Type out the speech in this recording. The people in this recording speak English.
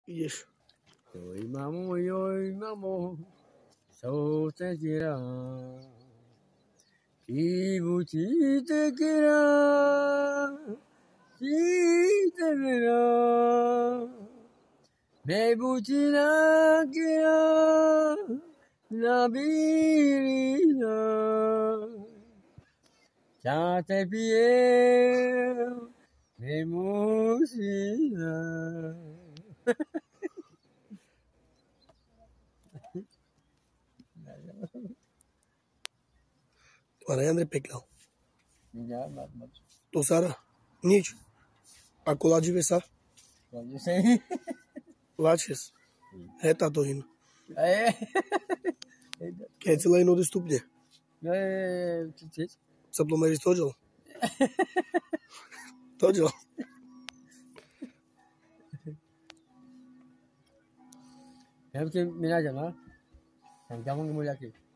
Yes. Yoi mamo, so te kira. Kibuchi te kira, chi te mera. Mebuchi na kira, nabirina. Chate piel, memusina. Para André Peclau. Já, mas To Sara. Nici. Acolo diversa. pode ser. Laches. Reta to hin. É. Keci lai no de stupnje. É, Să plumeriți tođel. Tođel. hem ki mina jama. Hem kamu mulai ki.